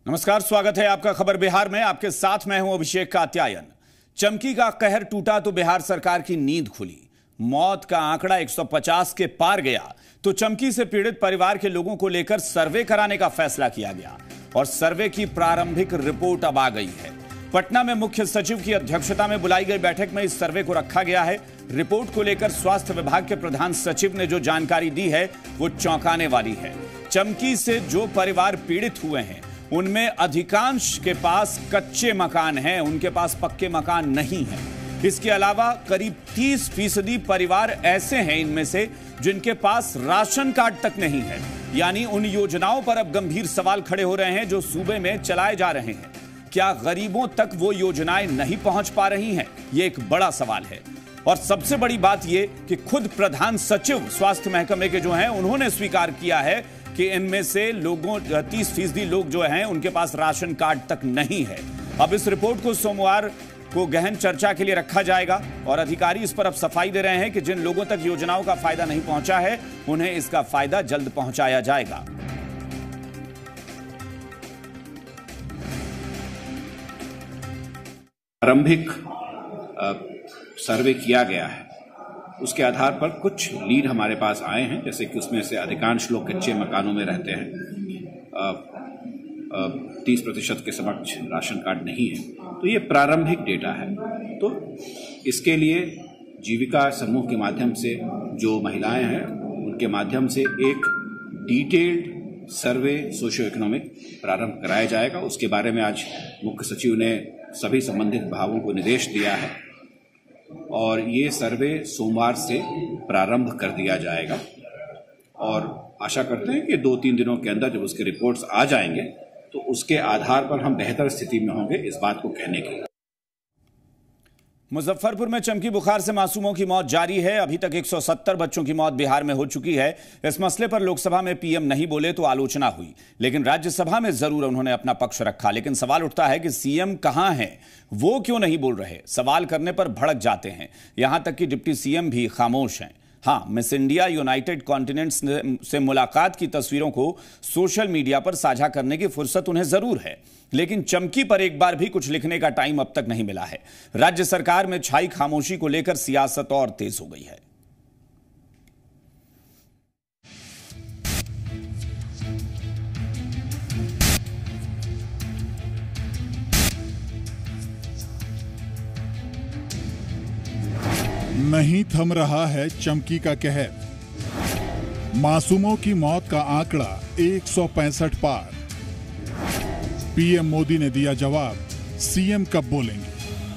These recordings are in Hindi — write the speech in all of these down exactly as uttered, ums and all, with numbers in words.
नमस्कार, स्वागत है आपका खबर बिहार में। आपके साथ मैं हूं अभिषेक कात्यायन। चमकी का कहर टूटा तो बिहार सरकार की नींद खुली। मौत का आंकड़ा एक सौ पचास के पार गया तो चमकी से पीड़ित परिवार के लोगों को लेकर सर्वे कराने का फैसला किया गया और सर्वे की प्रारंभिक रिपोर्ट अब आ गई है। पटना में मुख्य सचिव की अध्यक्षता में बुलाई गई बैठक में इस सर्वे को रखा गया है। रिपोर्ट को लेकर स्वास्थ्य विभाग के प्रधान सचिव ने जो जानकारी दी है वो चौंकाने वाली है। चमकी से जो परिवार पीड़ित हुए हैं उनमें अधिकांश के पास कच्चे मकान हैं, उनके पास पक्के मकान नहीं हैं। इसके अलावा करीब तीस फीसदी परिवार ऐसे हैं इनमें से जिनके पास राशन कार्ड तक नहीं है। यानी उन योजनाओं पर अब गंभीर सवाल खड़े हो रहे हैं जो सूबे में चलाए जा रहे हैं। क्या गरीबों तक वो योजनाएं नहीं पहुंच पा रही हैं? ये एक बड़ा सवाल है। और सबसे बड़ी बात ये कि खुद प्रधान सचिव स्वास्थ्य महकमे के जो हैं उन्होंने स्वीकार किया है कि इनमें से लोगों तीस फीसदी लोग जो हैं उनके पास राशन कार्ड तक नहीं है। अब इस रिपोर्ट को सोमवार को गहन चर्चा के लिए रखा जाएगा और अधिकारी इस पर अब सफाई दे रहे हैं कि जिन लोगों तक योजनाओं का फायदा नहीं पहुंचा है उन्हें इसका फायदा जल्द पहुंचाया जाएगा। प्रारंभिक सर्वे किया गया है, उसके आधार पर कुछ लीड हमारे पास आए हैं, जैसे कि उसमें से अधिकांश लोग कच्चे मकानों में रहते हैं, तीस प्रतिशत के समक्ष राशन कार्ड नहीं है। तो ये प्रारंभिक डेटा है। तो इसके लिए जीविका समूह के माध्यम से जो महिलाएं हैं उनके माध्यम से एक डिटेल्ड सर्वे सोशियो इकोनॉमिक प्रारंभ कराया जाएगा। उसके बारे में आज मुख्य सचिव ने सभी संबंधित विभागों को निर्देश दिया है और ये सर्वे सोमवार से प्रारंभ कर दिया जाएगा और आशा करते हैं कि दो तीन दिनों के अंदर जब उसके रिपोर्ट्स आ जाएंगे तो उसके आधार पर हम बेहतर स्थिति में होंगे इस बात को कहने के लिए। मुजफ्फरपुर में चमकी बुखार से मासूमों की मौत जारी है। अभी तक एक सौ सत्तर बच्चों की मौत बिहार में हो चुकी है। इस मसले पर लोकसभा में पीएम नहीं बोले तो आलोचना हुई, लेकिन राज्यसभा में जरूर उन्होंने अपना पक्ष रखा। लेकिन सवाल उठता है कि सीएम कहां हैं, वो क्यों नहीं बोल रहे? सवाल करने पर भड़क जाते हैं। यहां तक कि डिप्टी सीएम भी खामोश हैं। हाँ, मिस इंडिया यूनाइटेड कॉन्टिनेंट्स से मुलाकात की तस्वीरों को सोशल मीडिया पर साझा करने की फुर्सत उन्हें जरूर है, लेकिन चमकी पर एक बार भी कुछ लिखने का टाइम अब तक नहीं मिला है। राज्य सरकार में छाई खामोशी को लेकर सियासत और तेज हो गई है। नहीं थम रहा है चमकी का कहर। मासूमों की मौत का आंकड़ा एक सौ पैंसठ पार। पीएम मोदी ने दिया जवाब, सीएम कब बोलेंगे?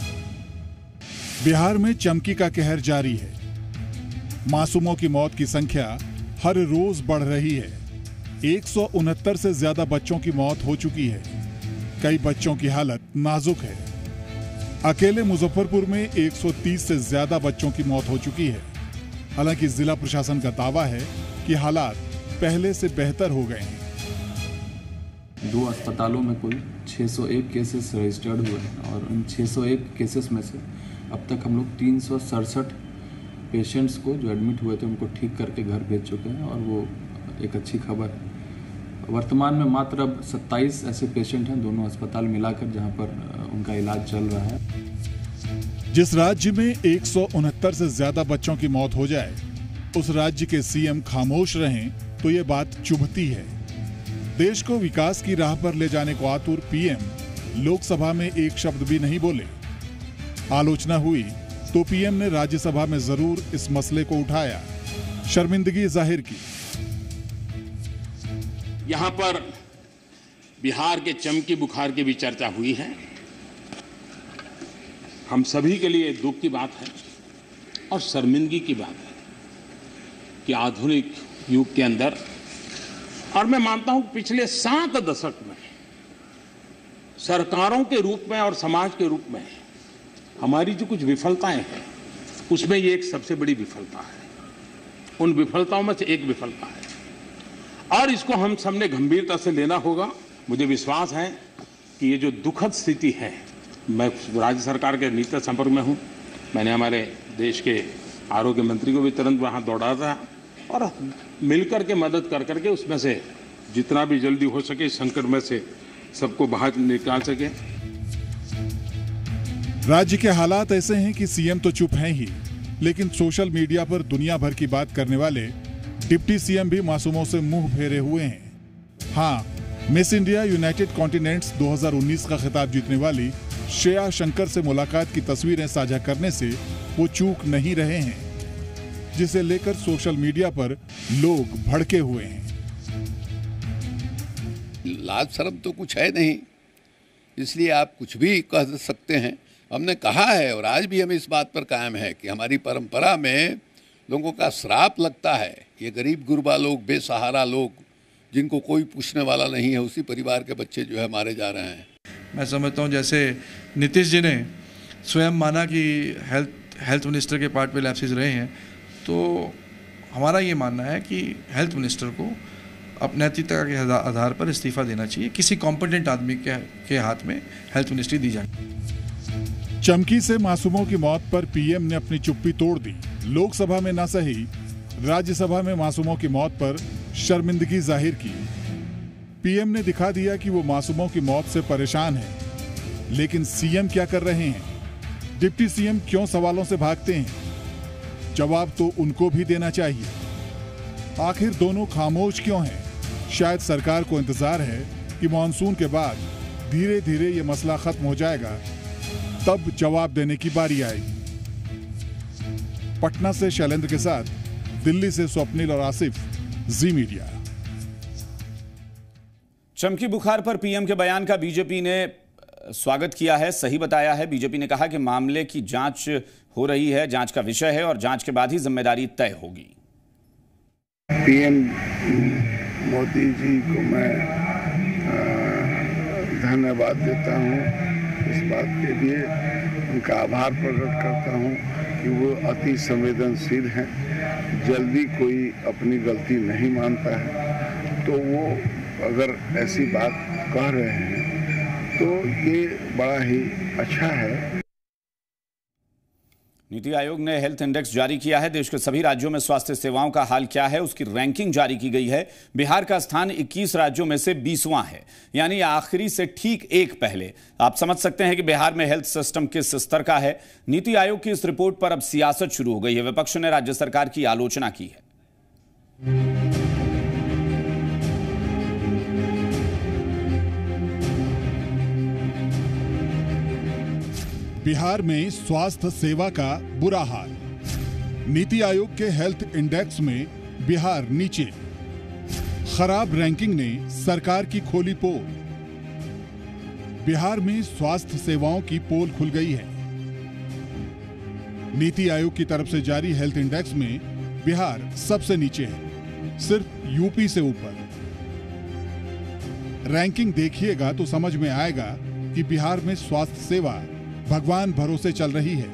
बिहार में चमकी का कहर जारी है। मासूमों की मौत की संख्या हर रोज बढ़ रही है। एक सौ उनहत्तर से ज्यादा बच्चों की मौत हो चुकी है। कई बच्चों की हालत नाजुक है। अकेले मुजफ्फरपुर में एक सौ तीस से ज्यादा बच्चों की मौत हो चुकी है। हालांकि जिला प्रशासन का दावा है कि हालात पहले से बेहतर हो गए हैं। दो अस्पतालों में कुल छह सौ एक केसेस रजिस्टर्ड हुए हैं और उन छह सौ एक केसेस में से अब तक हम लोग तीन सौ सड़सठ पेशेंट्स को जो एडमिट हुए थे उनको ठीक करके घर भेज चुके हैं और वो एक अच्छी खबर है। वर्तमान में मात्र अब सत्ताईस ऐसे पेशेंट हैं दोनों अस्पताल मिलाकर जहां पर उनका इलाज चल रहा है। जिस राज्य में एक सौ उनहत्तर से ज्यादा बच्चों की मौत हो जाए उस राज्य के सीएम खामोश रहें तो ये बात चुभती है। देश को विकास की राह पर ले जाने को आतुर पीएम लोकसभा में एक शब्द भी नहीं बोले। आलोचना हुई तो पीएम ने राज्यसभा में जरूर इस मसले को उठाया, शर्मिंदगी जाहिर की। यहाँ पर बिहार के चमकी बुखार की भी चर्चा हुई है। हम सभी के लिए दुख की बात है और शर्मिंदगी की बात है कि आधुनिक युग के अंदर, और मैं मानता हूं पिछले सात दशक में सरकारों के रूप में और समाज के रूप में हमारी जो कुछ विफलताएं हैं उसमें ये एक सबसे बड़ी विफलता है। उन विफलताओं में से एक विफलता है और इसको हम सबने गंभीरता से लेना होगा। मुझे विश्वास है कि ये जो दुखद स्थिति है, मैं राज्य सरकार के नित्य संपर्क में हूँ। मैंने हमारे देश के आरोग्य मंत्री को भी तुरंत वहाँ दौड़ा था और मिलकर के मदद कर करके उसमें से जितना भी जल्दी हो सके संकट में से सबको बाहर निकाल सके। राज्य के हालात ऐसे हैं कि सीएम तो चुप हैं ही, लेकिन सोशल मीडिया पर दुनिया भर की बात करने वाले डिप्टी सीएम भी मासूमों से मुंह फेरे हुए हैं। हाँ, मिस इंडिया यूनाइटेड कॉन्टिनेंट्स दो हज़ार उन्नीस का खिताब जीतने वाली श्रेया शंकर से मुलाकात की तस्वीरें साझा करने से वो चूक नहीं रहे हैं, जिसे लेकर सोशल मीडिया पर लोग भड़के हुए हैं। लाज शर्म तो कुछ है नहीं, इसलिए आप कुछ भी कह सकते हैं। हमने कहा है और आज भी हम इस बात पर कायम है कि हमारी परंपरा में लोगों का श्राप लगता है। ये गरीब गुरबा लोग, बेसहारा लोग, जिनको कोई पूछने वाला नहीं है, उसी परिवार के बच्चे जो है मारे जा रहे हैं। मैं समझता हूँ जैसे नीतीश जी ने स्वयं माना कि हेल्थ हेल्थ मिनिस्टर के पार्ट पे लैप्सेस रहे हैं, तो हमारा ये मानना है कि हेल्थ मिनिस्टर को अपने नैतिकता के आधार पर इस्तीफा देना चाहिए। किसी कॉम्पिटेंट आदमी के, के हाथ में हेल्थ मिनिस्ट्री दी जाए। चमकी से मासूमों की मौत पर पीएम ने अपनी चुप्पी तोड़ दी। लोकसभा में न सही, राज्यसभा में मासूमों की मौत पर शर्मिंदगी जाहिर की। पीएम ने दिखा दिया कि वो मासूमों की मौत से परेशान है, लेकिन सीएम क्या कर रहे हैं? डिप्टी सीएम क्यों सवालों से भागते हैं? जवाब तो उनको भी देना चाहिए। आखिर दोनों खामोश क्यों हैं? शायद सरकार को इंतजार है कि मॉनसून के बाद धीरे धीरे ये मसला खत्म हो जाएगा, तब जवाब देने की बारी आएगी। पटना से शैलेंद्र के साथ, दिल्ली से स्वप्निल और आसिफ, जी मीडिया। चमकी बुखार पर पीएम के बयान का बीजेपी ने स्वागत किया है, सही बताया है। बीजेपी ने कहा कि मामले की जांच हो रही है, जांच का विषय है और जांच के बाद ही जिम्मेदारी तय होगी। पीएम मोदी जी को मैं धन्यवाद देता हूं इस बात के लिए, उनका आभार प्रकट करता हूं कि वो अति संवेदनशील हैं। जल्दी कोई अपनी गलती नहीं मानता है, तो वो अगर ऐसी बात कह रहे हैं तो ये बड़ा ही अच्छा है। नीति आयोग ने हेल्थ इंडेक्स जारी किया है। देश के सभी राज्यों में स्वास्थ्य सेवाओं का हाल क्या है, उसकी रैंकिंग जारी की गई है। बिहार का स्थान इक्कीस राज्यों में से बीसवां है, यानी आखिरी से ठीक एक पहले। आप समझ सकते हैं कि बिहार में हेल्थ सिस्टम किस स्तर का है। नीति आयोग की इस रिपोर्ट पर अब सियासत शुरू हो गई है। विपक्ष ने राज्य सरकार की आलोचना की है। बिहार में स्वास्थ्य सेवा का बुरा हाल। नीति आयोग के हेल्थ इंडेक्स में बिहार नीचे। खराब रैंकिंग ने सरकार की खोली पोल। बिहार में स्वास्थ्य सेवाओं की पोल खुल गई है। नीति आयोग की तरफ से जारी हेल्थ इंडेक्स में बिहार सबसे नीचे है, सिर्फ यूपी से ऊपर। रैंकिंग देखिएगा तो समझ में आएगा कि बिहार में स्वास्थ्य सेवा भगवान भरोसे चल रही है।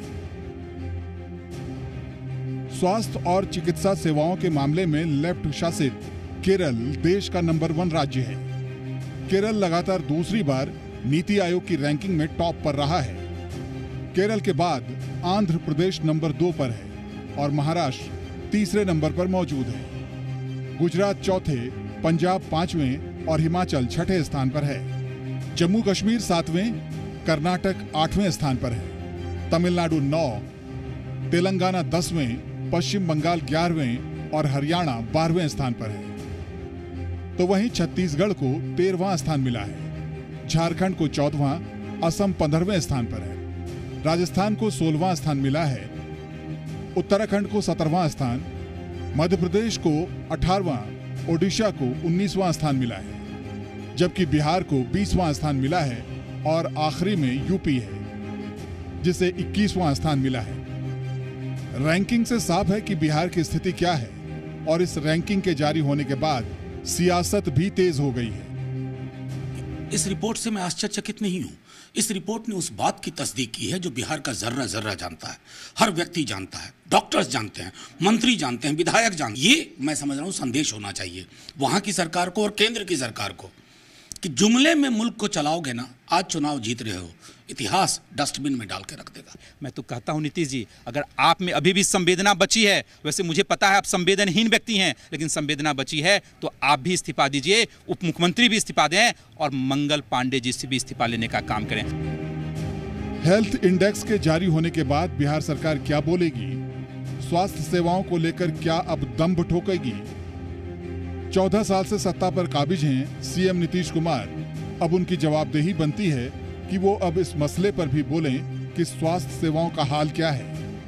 स्वास्थ्य और चिकित्सा सेवाओं के मामले में लेफ्ट शासित केरल देश का नंबर वन राज्य है। केरल लगातार दूसरी बार नीति आयोग की रैंकिंग में टॉप पर रहा है। केरल के बाद आंध्र प्रदेश नंबर दो पर है और महाराष्ट्र तीसरे नंबर पर मौजूद है। गुजरात चौथे, पंजाब पांचवें और हिमाचल छठे स्थान पर है। जम्मू कश्मीर सातवें, कर्नाटक आठवें स्थान पर है। तमिलनाडु नौ, तेलंगाना दसवें, पश्चिम बंगाल ग्यारहवें और हरियाणा बारहवें स्थान पर है। तो वहीं छत्तीसगढ़ को तेरहवां स्थान मिला है। झारखंड को चौदहवां, असम पंद्रहवें स्थान पर है। राजस्थान को सोलहवां स्थान मिला है। उत्तराखंड को सत्रहवां स्थान, मध्य प्रदेश को अठारहवां, ओडिशा को उन्नीसवां स्थान मिला है, जबकि बिहार को बीसवां स्थान मिला है और आखिरी में यूपी है, जिसे इक्कीसवां स्थान मिला है। रैंकिंग से साफ है कि बिहार की स्थिति क्या है और इस रैंकिंग के जारी होने के बाद सियासत भी तेज हो गई है। इस रिपोर्ट से मैं आश्चर्यचकित नहीं हूं। इस रिपोर्ट ने उस बात की तस्दीक की है जो बिहार का जर्रा जर्रा जानता है, हर व्यक्ति जानता है, डॉक्टर्स जानते हैं, मंत्री जानते हैं, विधायक जानते हैं। ये मैं समझ रहा हूं संदेश होना चाहिए वहां की सरकार को और केंद्र की सरकार को कि जुमले में मुल्क को चलाओगे ना, आज चुनाव जीत रहे हो, इतिहास डस्टबिन में डाल के रख देगा। मैं तो कहता हूं नीतीश जी, अगर आप में अभी भी संवेदना बची है, वैसे मुझे पता है आप संवेदनहीन व्यक्ति हैं, लेकिन संवेदना बची है तो आप भी इस्तीफा दीजिए, उप मुख्यमंत्री भी इस्तीफा दें और मंगल पांडे जी से भी इस्तीफा लेने का काम करें। हेल्थ इंडेक्स के जारी होने के बाद बिहार सरकार क्या बोलेगी? स्वास्थ्य सेवाओं को लेकर क्या अब दम ठोकेगी? चौदह साल से सत्ता पर काबिज हैं सीएम नीतीश कुमार। अब उनकी जवाबदेही बनती है कि वो अब इस मसले पर भी बोलें कि स्वास्थ्य सेवाओं का हाल क्या है।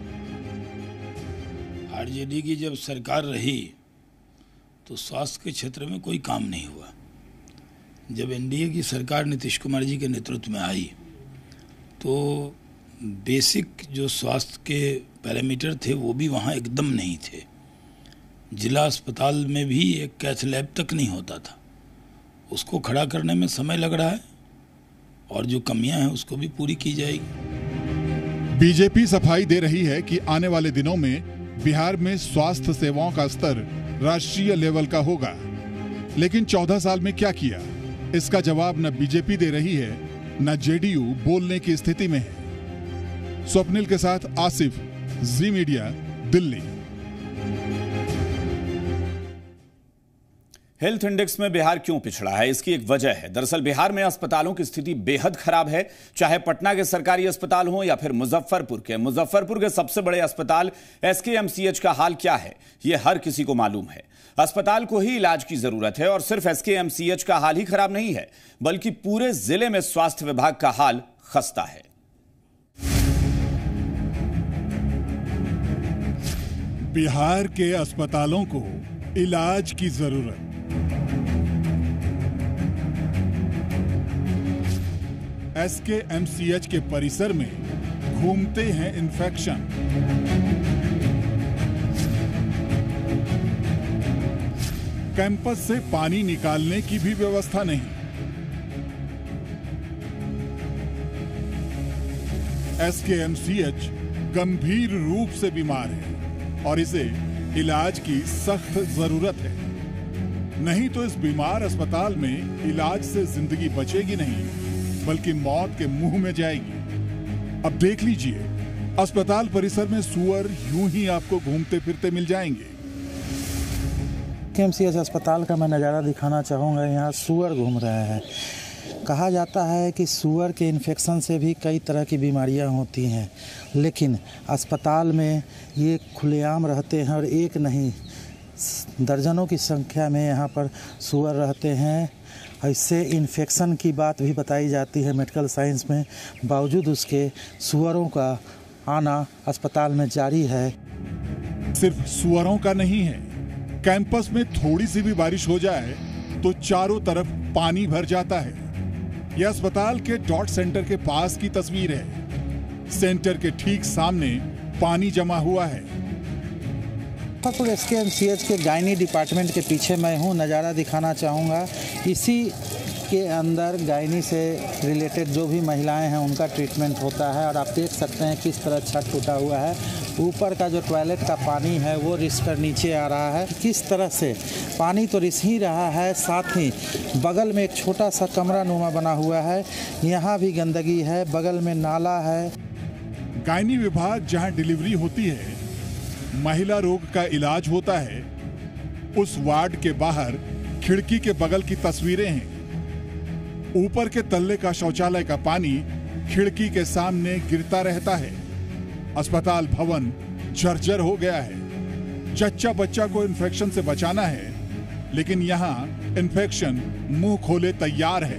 आरजेडी की जब सरकार रही तो स्वास्थ्य के क्षेत्र में कोई काम नहीं हुआ। जब एनडीए की सरकार नीतीश कुमार जी के नेतृत्व में आई तो बेसिक जो स्वास्थ्य के पैरामीटर थे वो भी वहाँ एकदम नहीं थे। जिला अस्पताल में भी एक कैथ लैब तक नहीं होता था। उसको खड़ा करने में समय लग रहा है और जो कमियां हैं उसको भी पूरी की जाएगी। बीजेपी सफाई दे रही है कि आने वाले दिनों में बिहार में स्वास्थ्य सेवाओं का स्तर राष्ट्रीय लेवल का होगा। लेकिन चौदह साल में क्या किया, इसका जवाब न बीजेपी दे रही है न जेडीयू बोलने की स्थिति में है। स्वप्निल के साथ Asif, Zee media, Delhi. Health index में बिहार क्यों पिछड़ा है, इसकी एक वजह है। दरअसल बिहार में अस्पतालों की स्थिति बेहद खराब है, चाहे पटना के सरकारी अस्पताल हो या फिर मुजफ्फरपुर के। मुजफ्फरपुर के सबसे बड़े अस्पताल एसकेएमसीएच का हाल क्या है, यह हर किसी को मालूम है। अस्पताल को ही इलाज की जरूरत है और सिर्फ एसकेएमसीएच का हाल ही खराब नहीं है, बल्कि पूरे जिले में स्वास्थ्य विभाग का हाल खस्ता है। बिहार के अस्पतालों को इलाज की जरूरत। एसकेएमसीएच के परिसर में घूमते हैं इन्फेक्शन। कैंपस से पानी निकालने की भी व्यवस्था नहीं। एसकेएमसीएच गंभीर रूप से बीमार है और इसे इलाज की सख्त जरूरत है। नहीं तो इस बीमार अस्पताल में इलाज से जिंदगी बचेगी नहीं, बल्कि मौत के मुंह में जाएगी। अब देख लीजिए, अस्पताल परिसर में सुअर यूं ही आपको घूमते फिरते मिल जाएंगे। एसकेएमसीएच अस्पताल का मैं नज़ारा दिखाना चाहूँगा। यहाँ सुअर घूम रहे हैं। कहा जाता है कि सुअर के इन्फेक्शन से भी कई तरह की बीमारियां होती हैं, लेकिन अस्पताल में ये खुलेआम रहते हैं और एक नहीं दर्जनों की संख्या में यहाँ पर सुअर रहते हैं। इससे इन्फेक्शन की बात भी बताई जाती है मेडिकल साइंस में। बावजूद उसके सुअरों का आना अस्पताल में जारी है। सिर्फ सुअरों का नहीं है, कैंपस में थोड़ी सी भी बारिश हो जाए तो चारों तरफ पानी भर जाता है। यह अस्पताल के डॉट सेंटर के पास की तस्वीर है। सेंटर के ठीक सामने पानी जमा हुआ है। मुजफ्फरपुर एसकेएमसीएच के गायनी डिपार्टमेंट के पीछे मैं हूँ, नज़ारा दिखाना चाहूँगा। इसी के अंदर गायनी से रिलेटेड जो भी महिलाएं हैं उनका ट्रीटमेंट होता है और आप देख सकते हैं किस तरह छत टूटा हुआ है। ऊपर का जो टॉयलेट का पानी है वो रिस कर नीचे आ रहा है। किस तरह से पानी तो रिस ही रहा है, साथ ही बगल में एक छोटा सा कमरा नुमा बना हुआ है, यहाँ भी गंदगी है, बगल में नाला है। गायनी विभाग जहाँ डिलीवरी होती है, महिला रोग का इलाज होता है, उस वार्ड के बाहर खिड़की के बगल की तस्वीरें हैं। ऊपर के तल्ले का शौचालय का पानी खिड़की के सामने गिरता रहता है। अस्पताल भवन जर्जर हो गया है। जच्चा बच्चा को इन्फेक्शन से बचाना है, लेकिन यहाँ इन्फेक्शन मुंह खोले तैयार है।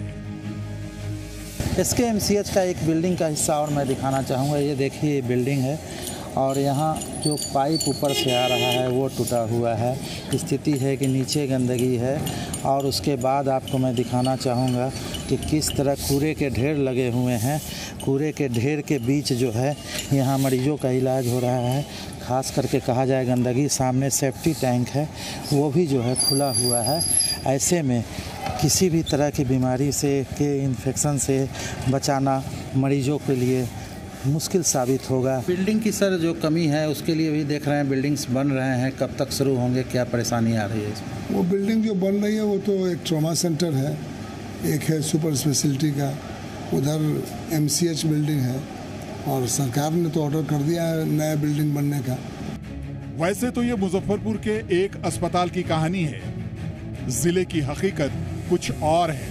एसकेएमसीएच का एक बिल्डिंग का हिस्सा और मैं दिखाना चाहूँगा। ये देखिए, ये बिल्डिंग है और यहाँ जो पाइप ऊपर से आ रहा है वो टूटा हुआ है। स्थिति है कि नीचे गंदगी है और उसके बाद आपको मैं दिखाना चाहूँगा कि किस तरह कूड़े के ढेर लगे हुए हैं। कूड़े के ढेर के बीच जो है यहाँ मरीजों का इलाज हो रहा है। खास करके कहा जाए गंदगी, सामने सेफ्टी टैंक है वो भी जो है खुला हुआ है। ऐसे में किसी भी तरह की बीमारी से के इन्फेक्शन से बचाना मरीजों के लिए मुश्किल साबित होगा। बिल्डिंग की सर जो कमी है उसके लिए भी देख रहे हैं, बिल्डिंग्स बन रहे हैं, कब तक शुरू होंगे, क्या परेशानी आ रही है इसमें? वो बिल्डिंग जो बन रही है वो तो एक ट्रॉमा सेंटर है एक है सुपर स्पेशलिटी का, उधर एमसीएच बिल्डिंग है और सरकार ने तो ऑर्डर कर दिया है नया बिल्डिंग बनने का। वैसे तो ये मुजफ्फरपुर के एक अस्पताल की कहानी है, जिले की हकीकत कुछ और है।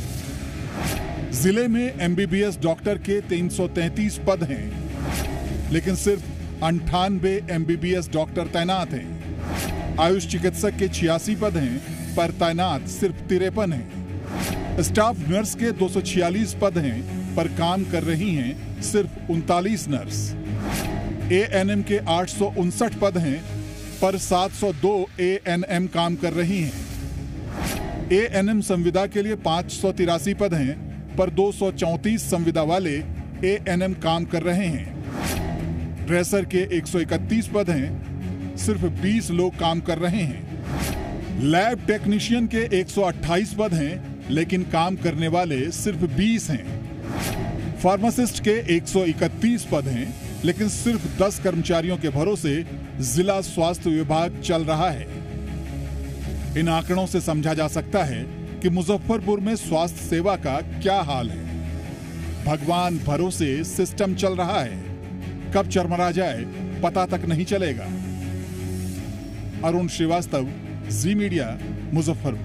जिले में एमबीबीएस डॉक्टर के तीन सौ तैंतीस पद हैं, लेकिन सिर्फ अंठानवे एमबीबीएस डॉक्टर तैनात हैं। आयुष चिकित्सक के छियासी पद हैं, पर तैनात सिर्फ तिरपन हैं। स्टाफ नर्स के दो सौ छियालीस पद हैं, पर काम कर रही हैं सिर्फ उनतालीस नर्स। एएनएम के आठ सौ उनसठ पद हैं, पर सात सौ दो एएनएम काम कर रही हैं। एएनएम संविदा के लिए पांच सौ तिरासी पद हैं, पर दो सौ चौंतीस संविदा वाले एएनएम काम कर रहे हैं। ड्रेसर के एक सौ इकतीस पद हैं, सिर्फ बीस लोग काम कर रहे हैं। लैब टेक्नीशियन के एक सौ अट्ठाईस पद हैं, लेकिन काम करने वाले सिर्फ बीस हैं। फार्मासिस्ट के एक सौ इकतीस पद हैं, लेकिन सिर्फ दस कर्मचारियों के भरोसे जिला स्वास्थ्य विभाग चल रहा है। इन आंकड़ों से समझा जा सकता है कि मुजफ्फरपुर में स्वास्थ्य सेवा का क्या हाल है। भगवान भरोसे सिस्टम चल रहा है, कब चरमरा जाए पता तक नहीं चलेगा। अरुण श्रीवास्तव, जी मीडिया, मुजफ्फरपुर।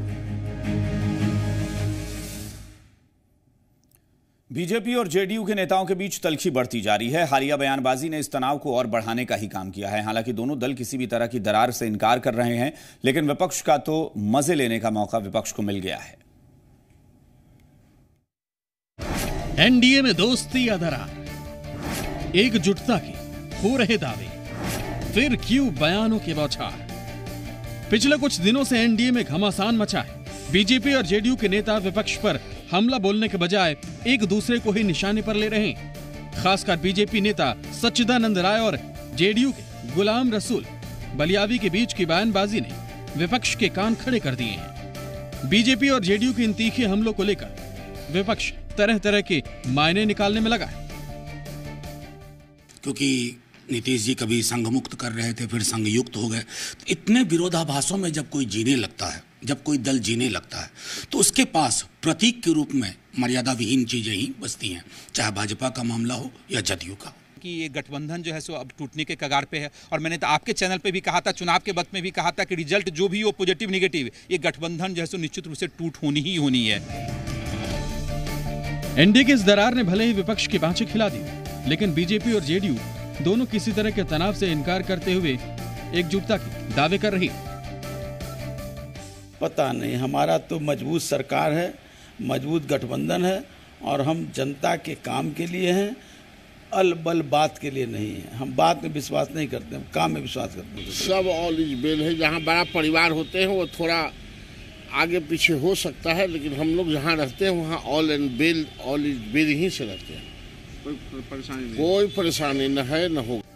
बीजेपी और जेडीयू के नेताओं के बीच तल्खी बढ़ती जा रही है। हालिया बयानबाजी ने इस तनाव को और बढ़ाने का ही काम किया है। हालांकि दोनों दल किसी भी तरह की दरार से इनकार कर रहे हैं, लेकिन विपक्ष का तो मजे लेने का मौका विपक्ष को मिल गया है। एनडीए में दोस्ती या दरार, एकजुटता की हो रहे दावे, फिर क्यों बयानों के बौछार। पिछले कुछ दिनों से एनडीए में घमासान मचा है। बीजेपी और जेडीयू के नेता विपक्ष पर हमला बोलने के बजाय एक दूसरे को ही निशाने पर ले रहे हैं। खासकर बीजेपी नेता सच्चिदानंद राय और जेडीयू के गुलाम रसूल बलियावी के बीच की बयानबाजी ने विपक्ष के कान खड़े कर दिए हैं। बीजेपी और जेडीयू के इन तीखे हमलों को लेकर विपक्ष तरह तरह के मायने निकालने में लगा है। क्योंकि नीतीश जी कभी संघ मुक्त कर रहे थे, फिर संघ युक्त हो गए। तो इतने विरोधाभासों में जब कोई जीने लगता है, जब कोई दल जीने लगता है, तो उसके पास प्रतीक के रूप में मर्यादा विहीन चीजें ही बचती हैं, चाहे भाजपा का मामला हो या जदयू का हो। कि ये गठबंधन जो है सो अब टूटने के कगार पे है। और मैंने तो आपके चैनल पे भी कहा था, चुनाव के वक्त में भी कहा था कि रिजल्ट जो भी हो, पॉजिटिव निगेटिव, ये गठबंधन जो है सो निश्चित रूप से टूट होनी ही होनी है। एनडीए की इस दरार ने भले ही विपक्ष की बाँछें खिला दी, लेकिन बीजेपी और जेडीयू दोनों किसी तरह के तनाव से इनकार करते हुए एकजुटता के दावे कर रही। पता नहीं, हमारा तो मजबूत सरकार है, मजबूत गठबंधन है और हम जनता के काम के लिए हैं, अल बल बात के लिए नहीं है। हम बात में विश्वास नहीं करते, हम काम में विश्वास करते हैं। सब ऑल इज वेल है। जहाँ बड़ा परिवार होते हैं वो थोड़ा आगे पीछे हो सकता है, लेकिन हम लोग जहाँ रहते हैं वहाँ all and well, all is well ही से रहते हैं। कोई परेशानी नहीं, कोई परेशानी न है न हो।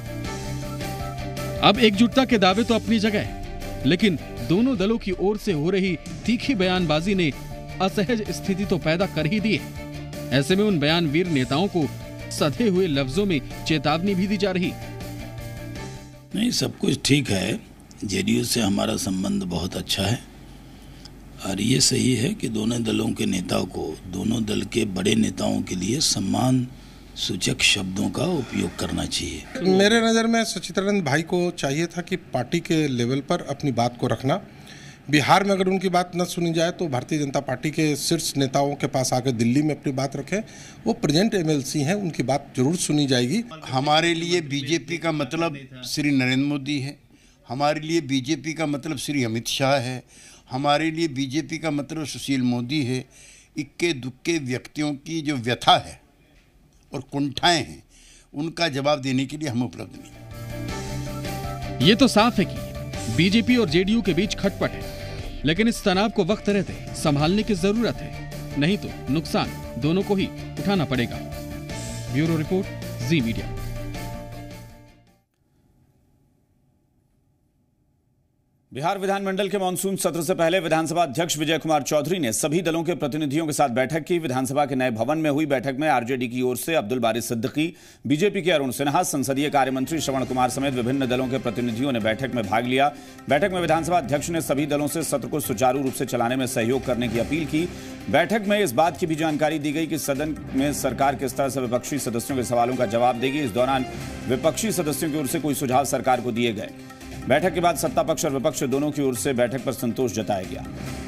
अब एकजुटता के दावे तो अपनी जगह है, लेकिन दोनों दलों की ओर से हो रही तीखी बयानबाजी ने असहज स्थिति तो पैदा कर ही दी है। ऐसे में उन बयानवीर नेताओं को सधे हुए लफ्जों में चेतावनी भी दी जा रही। नहीं, सब कुछ ठीक है। जेडीयू से हमारा संबंध बहुत अच्छा है और ये सही है कि दोनों दलों के नेताओं को, दोनों दल के बड़े नेताओं के लिए सम्मान सूचक शब्दों का उपयोग करना चाहिए। मेरे नज़र में सच्चिदानंद भाई को चाहिए था कि पार्टी के लेवल पर अपनी बात को रखना। बिहार में अगर उनकी बात न सुनी जाए तो भारतीय जनता पार्टी के शीर्ष नेताओं के पास आकर दिल्ली में अपनी बात रखें। वो प्रेजेंट एमएलसी हैं, उनकी बात जरूर सुनी जाएगी। हमारे लिए बीजेपी का मतलब श्री नरेंद्र मोदी है, हमारे लिए बीजेपी का मतलब श्री अमित शाह है, हमारे लिए बीजेपी का मतलब सुशील मोदी है। इक्के दुक्के व्यक्तियों की जो व्यथा है और कुंठाएं हैं, उनका जवाब देने के लिए हम उपलब्ध नहीं। ये तो साफ है कि बीजेपी और जेडीयू के बीच खटपट है, लेकिन इस तनाव को वक्त रहते संभालने की जरूरत है, नहीं तो नुकसान दोनों को ही उठाना पड़ेगा। Bureau report, Zee media. Bihar विधानमंडल के मानसून सत्र से पहले विधानसभा अध्यक्ष विजय कुमार चौधरी ने सभी दलों के प्रतिनिधियों के साथ बैठक की। विधानसभा के नए भवन में हुई बैठक में आरजेडी की ओर से अब्दुल बारी सिद्दीकी, बीजेपी के अरुण सिन्हा, संसदीय कार्य मंत्री श्रवण कुमार समेत विभिन्न दलों के प्रतिनिधियों ने बैठक में भाग लिया। बैठक में विधानसभा अध्यक्ष ने सभी दलों से सत्र को सुचारू रूप से चलाने में सहयोग करने की अपील की। बैठक में इस बात की भी जानकारी दी गई कि सदन में सरकार किस तरह से विपक्षी सदस्यों के सवालों का जवाब देगी। इस दौरान विपक्षी सदस्यों की ओर से कोई सुझाव सरकार को दिए गए। बैठक के बाद सत्ता पक्ष और विपक्ष दोनों की ओर से बैठक पर संतोष जताया गया।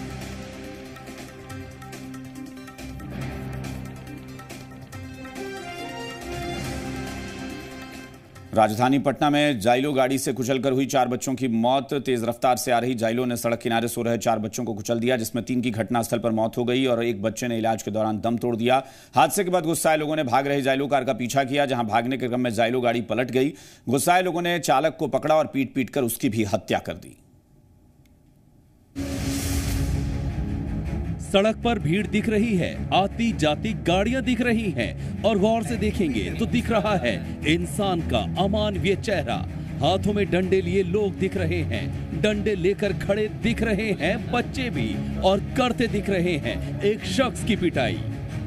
राजधानी पटना में जाइलो गाड़ी से कुचलकर हुई चार बच्चों की मौत। तेज रफ्तार से आ रही जाइलो ने सड़क किनारे सो रहे चार बच्चों को कुचल दिया, जिसमें तीन की घटनास्थल पर मौत हो गई और एक बच्चे ने इलाज के दौरान दम तोड़ दिया। हादसे के बाद गुस्साए लोगों ने भाग रहे जाइलो कार का पीछा किया, जहां भागने के क्रम में जाइलो गाड़ी पलट गई। गुस्साए लोगों ने चालक को पकड़ा और पीट पीट कर उसकी भी हत्या कर दी। सड़क पर भीड़ दिख रही है, आती जाती गाड़ियां दिख रही हैं और गौर से देखेंगे तो दिख रहा है इंसान का अमानवीय चेहरा। हाथों में डंडे लिए लोग दिख रहे हैं, डंडे लेकर खड़े दिख रहे हैं बच्चे भी, और करते दिख रहे हैं एक शख्स की पिटाई।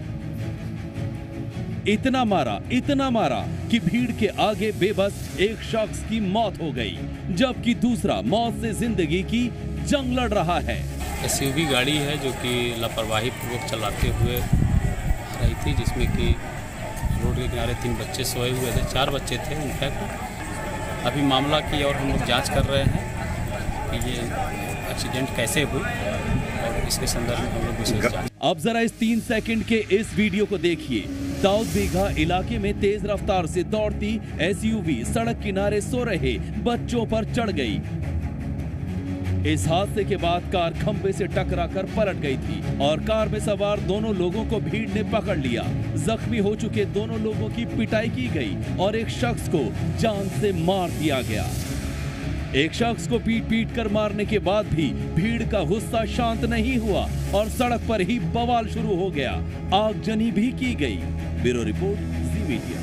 इतना मारा इतना मारा कि भीड़ के आगे बेबस एक शख्स की मौत हो गई, जबकि दूसरा मौत से जिंदगी की जंग लड़ रहा है। एसयूवी गाड़ी है जो कि लापरवाही पूर्वक चलाते हुए आ रही थी, जिसमें कि रोड के किनारे तीन बच्चे सोए हुए थे, चार बच्चे थे इनफैक्ट। अभी मामला की और हम लोग जांच कर रहे हैं कि ये एक्सीडेंट कैसे हुई और इसके संदर्भ में हम लोग विशेष जांच। अब जरा इस तीन सेकंड के इस वीडियो को देखिए। दाऊद बीघा इलाके में तेज रफ्तार से दौड़ती एसयूवी सड़क किनारे सो रहे बच्चों पर चढ़ गई। इस हादसे के बाद कार खंभे से टकराकर पलट गई थी और कार में सवार दोनों लोगों को भीड़ ने पकड़ लिया। जख्मी हो चुके दोनों लोगों की पिटाई की गई और एक शख्स को जान से मार दिया गया। एक शख्स को पीट पीट कर मारने के बाद भी भीड़ का गुस्सा शांत नहीं हुआ और सड़क पर ही बवाल शुरू हो गया। आगजनी भी की गई। Bureau report, Zee media.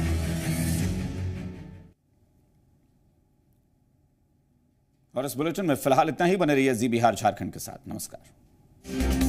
और इस बुलेटिन में फिलहाल इतना ही। बने रहिए जी बिहार झारखंड के साथ। नमस्कार।